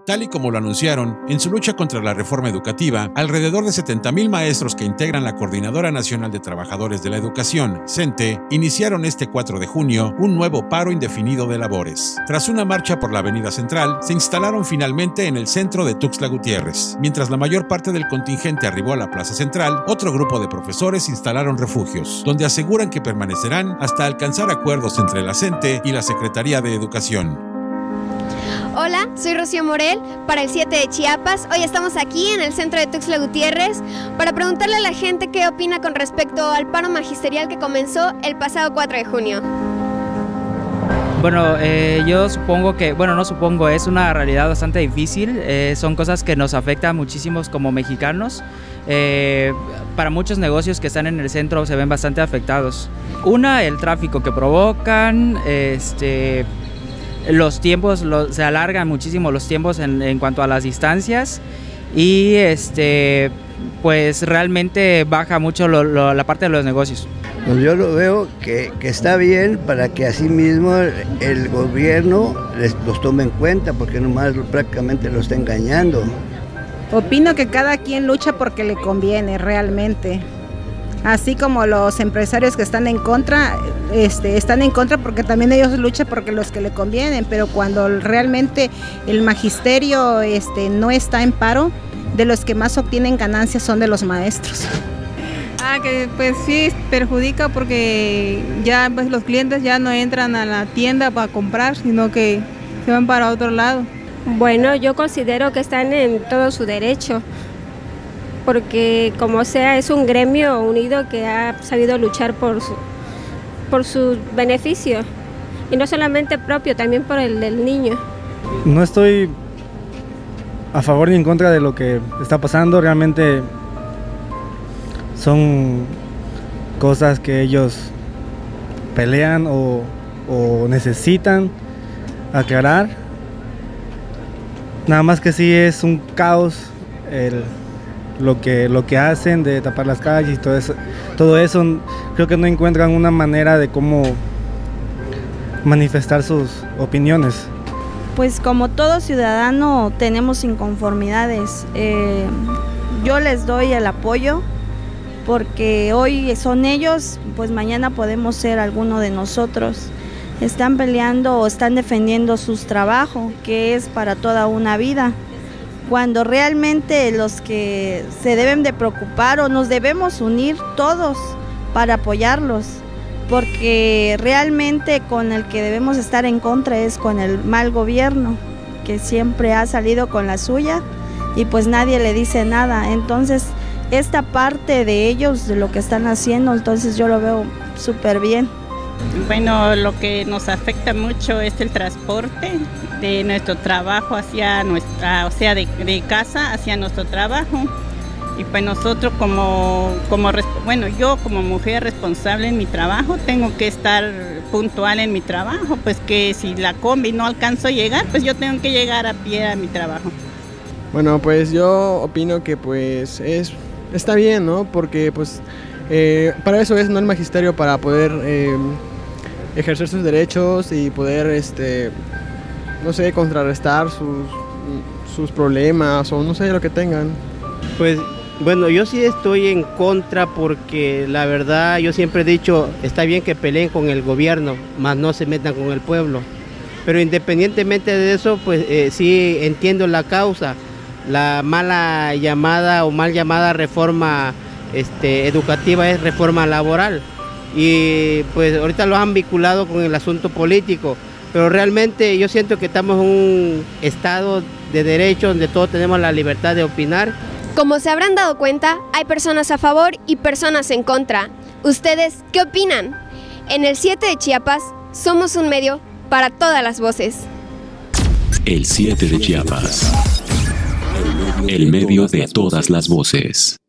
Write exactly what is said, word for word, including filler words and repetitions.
Tal y como lo anunciaron, en su lucha contra la reforma educativa, alrededor de setenta mil maestros que integran la Coordinadora Nacional de Trabajadores de la Educación, CENTE, iniciaron este cuatro de junio un nuevo paro indefinido de labores. Tras una marcha por la Avenida Central, se instalaron finalmente en el centro de Tuxtla Gutiérrez. Mientras la mayor parte del contingente arribó a la Plaza Central, otro grupo de profesores instalaron refugios, donde aseguran que permanecerán hasta alcanzar acuerdos entre la CENTE y la Secretaría de Educación. Hola, soy Rocío Morel para el siete de Chiapas. Hoy estamos aquí en el centro de Tuxtla Gutiérrez para preguntarle a la gente qué opina con respecto al paro magisterial que comenzó el pasado cuatro de junio. Bueno, eh, yo supongo que, bueno, no supongo, es una realidad bastante difícil, eh, son cosas que nos afectan muchísimos como mexicanos. Eh, para muchos negocios que están en el centro se ven bastante afectados. Una, el tráfico que provocan, este... los tiempos, lo, se alargan muchísimo los tiempos en, en cuanto a las distancias y este, pues realmente baja mucho lo, lo, la parte de los negocios. Pues yo lo veo que, que está bien para que así mismo el gobierno les, los tome en cuenta, porque nomás prácticamente lo está engañando. Opino que cada quien lucha porque le conviene realmente. Así como los empresarios que están en contra, este, están en contra porque también ellos luchan porque los que le convienen, pero cuando realmente el magisterio este, no está en paro, de los que más obtienen ganancias son de los maestros. Ah, que pues sí perjudica porque ya pues, los clientes ya no entran a la tienda para comprar, sino que se van para otro lado. Bueno, yo considero que están en todo su derecho, porque como sea es un gremio unido que ha sabido luchar por su, por su beneficio, y no solamente propio, también por el del niño. No estoy a favor ni en contra de lo que está pasando, realmente son cosas que ellos pelean o, o necesitan aclarar, nada más que sí es un caos el Lo que, lo que hacen de tapar las calles y todo eso, todo eso, creo que no encuentran una manera de cómo manifestar sus opiniones. Pues como todo ciudadano tenemos inconformidades, eh, yo les doy el apoyo porque hoy son ellos, pues mañana podemos ser alguno de nosotros. Están peleando o están defendiendo sus trabajos, que es para toda una vida, cuando realmente los que se deben de preocupar o nos debemos unir todos para apoyarlos, porque realmente con el que debemos estar en contra es con el mal gobierno, que siempre ha salido con la suya y pues nadie le dice nada. Entonces esta parte de ellos, de lo que están haciendo, entonces yo lo veo súper bien. Bueno, lo que nos afecta mucho es el transporte de nuestro trabajo hacia nuestra, o sea, de, de casa hacia nuestro trabajo. Y pues nosotros como, como, bueno, yo como mujer responsable en mi trabajo tengo que estar puntual en mi trabajo, pues que si la combi no alcanzo a llegar, pues yo tengo que llegar a pie a mi trabajo. Bueno, pues yo opino que pues es, está bien, ¿no? Porque pues eh, para eso es, ¿no?, el magisterio, para poder eh, ejercer sus derechos y poder, este, no sé, contrarrestar sus, sus problemas o no sé, lo que tengan. Pues bueno, yo sí estoy en contra porque la verdad yo siempre he dicho, está bien que peleen con el gobierno, mas no se metan con el pueblo. Pero independientemente de eso, pues eh, sí entiendo la causa, la mala llamada o mal llamada reforma este, educativa es reforma laboral. Y pues ahorita lo han vinculado con el asunto político, pero realmente yo siento que estamos en un estado de derecho donde todos tenemos la libertad de opinar. Como se habrán dado cuenta, hay personas a favor y personas en contra. ¿Ustedes qué opinan? En el siete de Chiapas somos un medio para todas las voces. El siete de Chiapas, el medio de todas las voces.